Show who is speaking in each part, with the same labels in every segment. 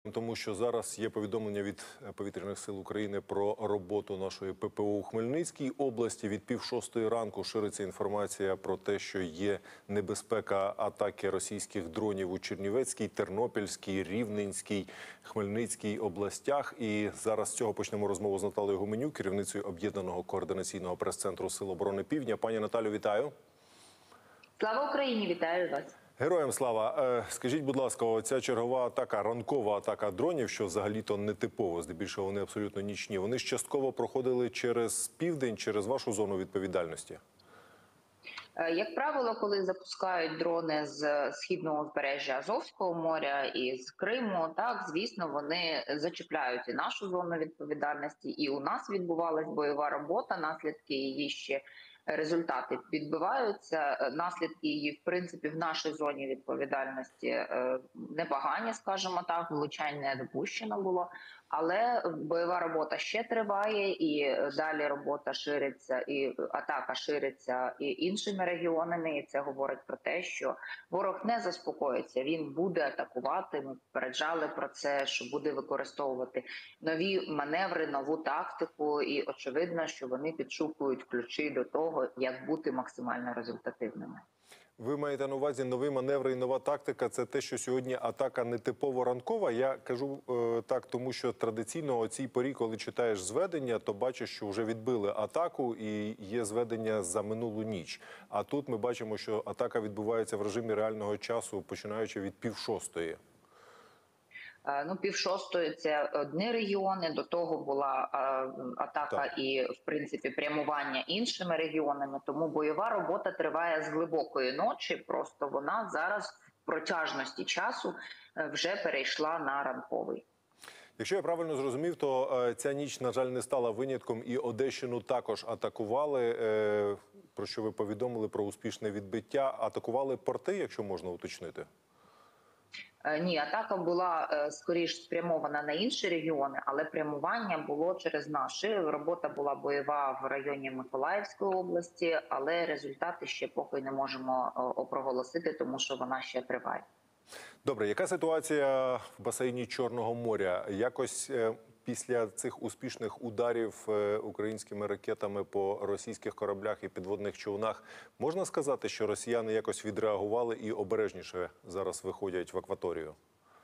Speaker 1: Тому що зараз є повідомлення від Повітряних сил України про роботу нашої ППО у Хмельницькій області. Від 5:06 ранку шириться інформація про те, що є небезпека атаки російських дронів у Чернівецькій, Тернопільській, Рівненській, Хмельницькій областях. І зараз з цього почнемо розмову з Наталією Гуменюк, керівницею Об'єднаного координаційного прес-центру Сил оборони Півдня. Пані Наталю, вітаю.
Speaker 2: Слава Україні! Вітаю вас!
Speaker 1: Героям слава! Скажіть, будь ласка, оця чергова атака, ранкова атака дронів, що взагалі-то не типово, здебільшого вони абсолютно нічні, вони ж частково проходили через південь, через вашу зону відповідальності?
Speaker 2: Як правило, коли запускають дрони з східного узбережжя Азовського моря і з Криму, так, звісно, вони зачіпляють і нашу зону відповідальності, і у нас відбувалась бойова робота, наслідки її ще результати відбиваються. Наслідки її, в принципі, в нашій зоні відповідальності непогані, скажімо так, влучань не допущено було. Але бойова робота ще триває, і далі робота шириться, і атака шириться і іншими регіонами. І це говорить про те, що ворог не заспокоїться, він буде атакувати. Ми попереджали про це, що буде використовувати нові маневри, нову тактику. І очевидно, що вони підшукують ключі до того, як бути максимально результативними.
Speaker 1: Ви маєте на увазі нові маневри і нова тактика – це те, що сьогодні атака не типово ранкова? Я кажу так, тому що традиційно о цій порі, коли читаєш зведення, то бачиш, що вже відбили атаку і є зведення за минулу ніч. А тут ми бачимо, що атака відбувається в режимі реального часу, починаючи від 5:06.
Speaker 2: Ну, 5:06 – це одні регіони, до того була атака і, в принципі, прямування іншими регіонами, тому бойова робота триває з глибокої ночі, просто вона зараз в протяжності часу вже перейшла на ранковий.
Speaker 1: Якщо я правильно зрозумів, то ця ніч, на жаль, не стала винятком, і Одещину також атакували, про що ви повідомили, про успішне відбиття. Атакували порти, якщо можна уточнити?
Speaker 2: Ні, атака була скоріш спрямована на інші регіони, але прямування було через наші. Робота була бойова в районі Миколаївської області, але результати ще поки не можемо проголосити, тому що вона ще триває.
Speaker 1: Добре, яка ситуація в басейні Чорного моря? Якось після цих успішних ударів українськими ракетами по російських кораблях і підводних човнах можна сказати, що росіяни якось відреагували і обережніше зараз виходять в акваторію?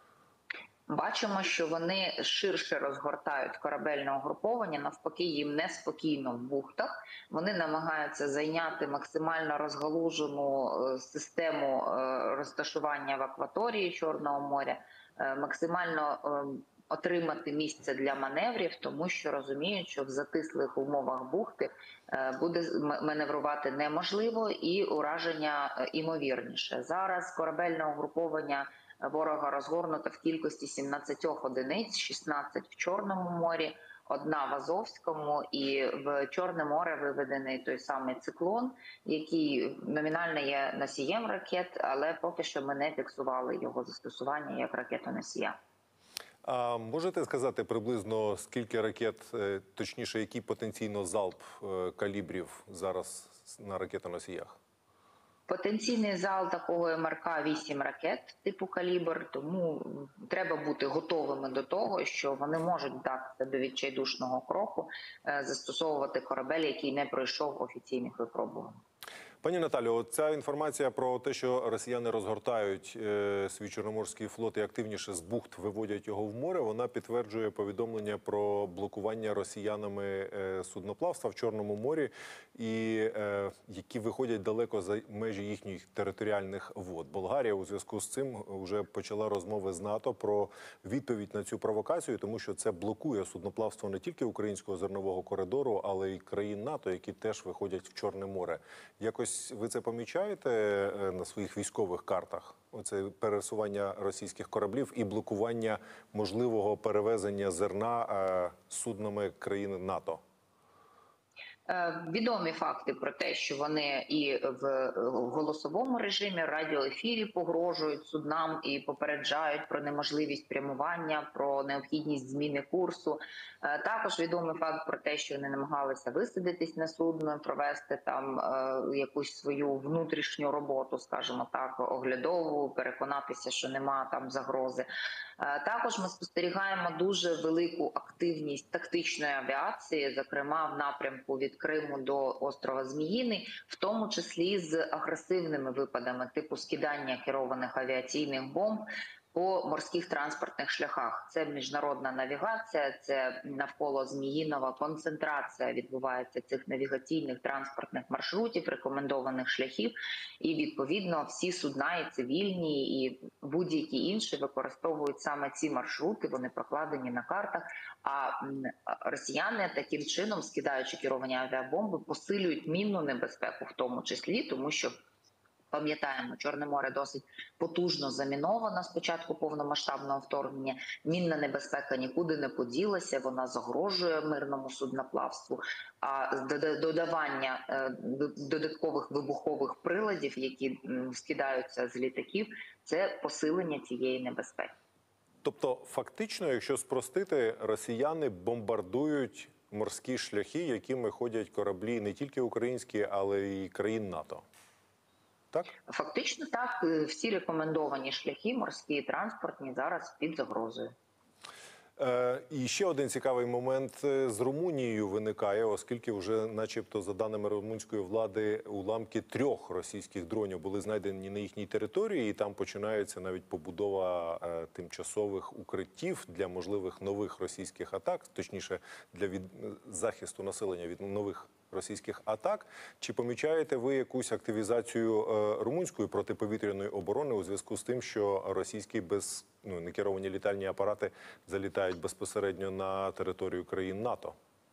Speaker 2: Бачимо, що вони ширше розгортають корабельне угруповання, навпаки, їм неспокійно в бухтах. Вони намагаються зайняти максимально розгалужену систему розташування в акваторії Чорного моря, максимально отримати місце для маневрів, тому що розуміють, що в затислих умовах бухти буде маневрувати неможливо і ураження імовірніше. Зараз корабельне угруповання ворога розгорнуто в кількості 17 одиниць, 16 в Чорному морі, 1 в Азовському, і в Чорне море виведений той самий циклон, який номінально є носієм ракет, але поки що ми не фіксували його застосування як ракетоносія.
Speaker 1: А можете сказати приблизно, скільки ракет, точніше, який потенційно залп калібрів зараз на ракетоносіях?
Speaker 2: Потенційний зал такого МРК – 8 ракет типу «Калібр», тому треба бути готовими до того, що вони можуть вдатися до відчайдушного кроку, застосовувати корабель, який не пройшов офіційних випробувань.
Speaker 1: Пані Наталю, ця інформація про те, що росіяни розгортають свій Чорноморський флот і активніше з бухт виводять його в море, вона підтверджує повідомлення про блокування росіянами судноплавства в Чорному морі, і які виходять далеко за межі їхніх територіальних вод. Болгарія у зв'язку з цим вже почала розмови з НАТО про відповідь на цю провокацію, тому що це блокує судноплавство не тільки українського зернового коридору, але й країн НАТО, які теж виходять в Чорне море. Якось ви це помічаєте на своїх військових картах? Оце пересування російських кораблів і блокування можливого перевезення зерна суднами країн НАТО?
Speaker 2: Відомі факти про те, що вони і в голосовому режимі, радіоефірі погрожують суднам і попереджають про неможливість прямування, про необхідність зміни курсу. Також відомий факт про те, що вони намагалися висадитись на судно, провести там якусь свою внутрішню роботу, скажімо так, оглядову, переконатися, що нема там загрози. Також ми спостерігаємо дуже велику активність тактичної авіації, зокрема в напрямку від Криму до острова Зміїний, в тому числі з агресивними випадами типу скидання керованих авіаційних бомб по морських транспортних шляхах. Це міжнародна навігація, це навколо Зміїнова концентрація відбувається цих навігаційних транспортних маршрутів, рекомендованих шляхів, і відповідно всі судна, і цивільні, і будь-які інші використовують саме ці маршрути. Вони прокладені на картах. А росіяни таким чином, скидаючи керовані авіабомби, посилюють мінну небезпеку, в тому числі, тому що пам'ятаємо, Чорне море досить потужно заміновано з початку повномасштабного вторгнення. Мінна небезпека нікуди не поділася, вона загрожує мирному судноплавству. А додавання додаткових вибухових приладів, які скидаються з літаків, це посилення цієї небезпеки.
Speaker 1: Тобто, фактично, якщо спростити, росіяни бомбардують морські шляхи, якими ходять кораблі не тільки українські, але й країн НАТО. Так?
Speaker 2: Фактично так, всі рекомендовані шляхи, морські і транспортні, зараз під загрозою.
Speaker 1: І ще один цікавий момент з Румунією виникає, оскільки вже начебто, за даними румунської влади, уламки 3 російських дронів були знайдені на їхній території, і там починається навіть побудова тимчасових укриттів для можливих нових російських атак, точніше, для захисту населення від нових російських атак. Чи помічаєте ви якусь активізацію румунської протиповітряної оборони у зв'язку з тим, що російські некеровані літальні апарати залітають безпосередньо на територію країн НАТО?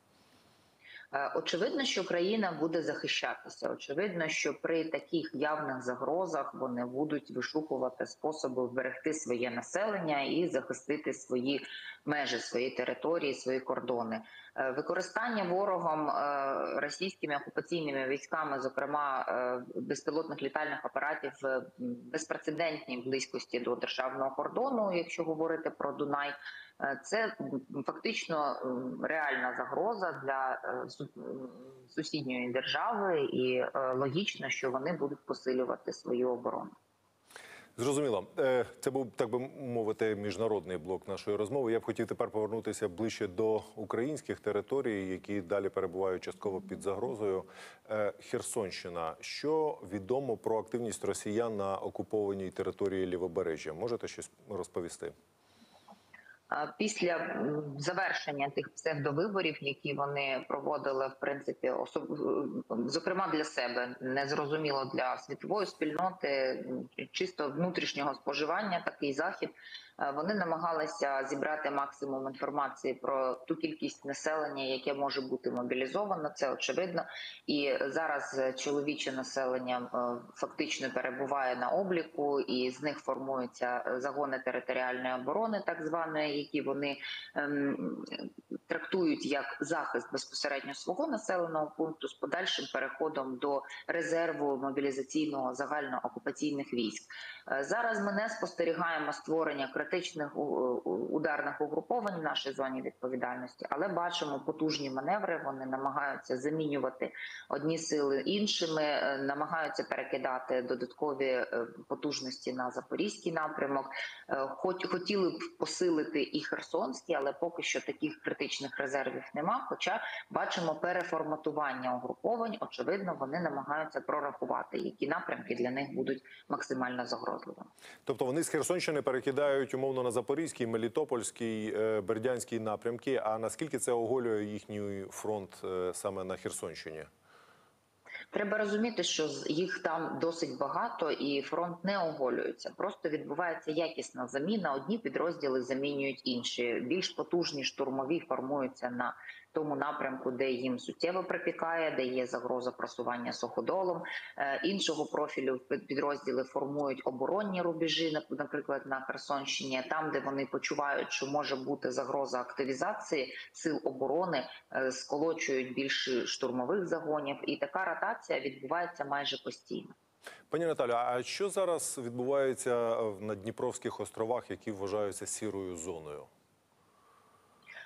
Speaker 2: Очевидно, що країна буде захищатися. Очевидно, що при таких явних загрозах вони будуть вишукувати способи вберегти своє населення і захистити свої межі, свої території, свої кордони. Використання ворогом російськими окупаційними військами, зокрема безпілотних літальних апаратів в безпрецедентній близькості до державного кордону, якщо говорити про Дунай, це фактично реальна загроза для сусідньої держави, і логічно, що вони будуть посилювати свою оборону.
Speaker 1: Зрозуміло. Це був, так би мовити, міжнародний блок нашої розмови. Я б хотів тепер повернутися ближче до українських територій, які далі перебувають частково під загрозою. Херсонщина. Що відомо про активність росіян на окупованій території Лівобережжя? Можете щось розповісти?
Speaker 2: Після завершення тих псевдовиборів, які вони проводили, в принципі, зокрема для себе, незрозуміло для світової спільноти, чисто внутрішнього споживання, такий захід, вони намагалися зібрати максимум інформації про ту кількість населення, яке може бути мобілізовано, це очевидно. І зараз чоловіче населення фактично перебуває на обліку, і з них формуються загони територіальної оборони, так званої, які вони трактують як захист безпосередньо свого населеного пункту з подальшим переходом до резерву мобілізаційного загальноокупаційних військ. Зараз ми не спостерігаємо створення критичних ударних угруповань в нашій зоні відповідальності, але бачимо потужні маневри, вони намагаються замінювати одні сили іншими, намагаються перекидати додаткові потужності на Запорізький напрямок. Хотіли б посилити і Херсонський, але поки що таких критичних резервів нема, хоча бачимо переформатування угруповань, очевидно, вони намагаються прорахувати, які напрямки для них будуть максимально загрозливими.
Speaker 1: Тобто вони з Херсонщини перекидають умовно на Запорізький, Мелітопольський, Бердянський напрямки, а наскільки це оголює їхній фронт саме на Херсонщині?
Speaker 2: Треба розуміти, що їх там досить багато і фронт не оголюється. Просто відбувається якісна заміна. Одні підрозділи замінюють інші. Більш потужні штурмові формуються на тому напрямку, де їм суттєво припікає, де є загроза просування суходолом. Іншого профілю підрозділи формують оборонні рубежі, наприклад, на Херсонщині, там, де вони почувають, що може бути загроза активізації сил оборони, сколочують більше штурмових загонів. І така ротація відбувається майже постійно.
Speaker 1: Пані Наталю, а що зараз відбувається на Дніпровських островах, які вважаються сірою зоною?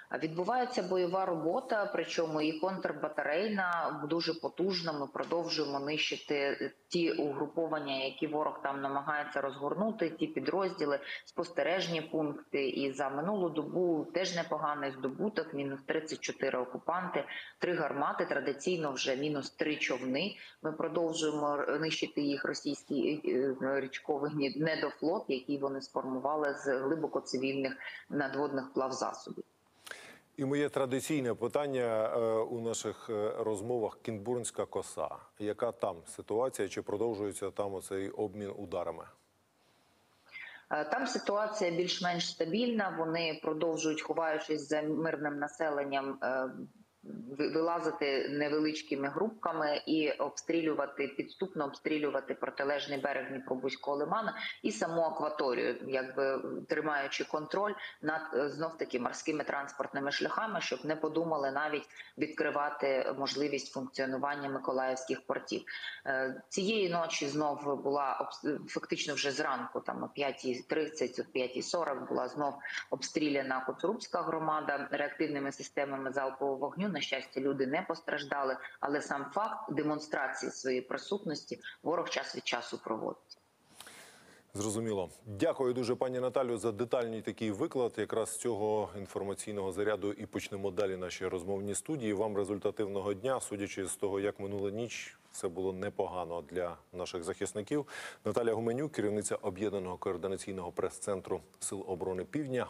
Speaker 2: Відбувається бойова робота, причому і контрбатарейна, дуже потужна. Ми продовжуємо нищити ті угруповання, які ворог там намагається розгорнути, ті підрозділи, спостережні пункти. І за минулу добу теж непоганий здобуток, мінус 34 окупанти, 3 гармати, традиційно вже мінус 3 човни. Ми продовжуємо нищити їх російський річковий недофлот, який вони сформували з глибоко цивільних надводних плавзасобів.
Speaker 1: І моє традиційне питання у наших розмовах: Кінбурнська коса. Яка там ситуація? Чи продовжується там оцей обмін ударами?
Speaker 2: Там ситуація більш-менш стабільна. Вони продовжують, ховаючись за мирним населенням, вилазити невеличкими групками і обстрілювати, підступно обстрілювати протилежний берег Дніпробузького лиману і саму акваторію, якби тримаючи контроль над знов-таки морськими транспортними шляхами, щоб не подумали навіть відкривати можливість функціонування миколаївських портів. Цієї ночі знов була фактично вже зранку, там о 5:30, о 5:40 була знов обстріляна Коцурубська громада реактивними системами залпового вогню. На щастя, люди не постраждали, але сам факт демонстрації своєї присутності ворог час від часу проводить.
Speaker 1: Зрозуміло. Дякую дуже, пані Наталю, за детальний такий виклад. Якраз з цього інформаційного заряду і почнемо далі наші розмовні студії. Вам результативного дня. Судячи з того, як минула ніч, все було непогано для наших захисників. Наталя Гуменюк, керівниця Об'єднаного координаційного прес-центру Сил оборони Півдня,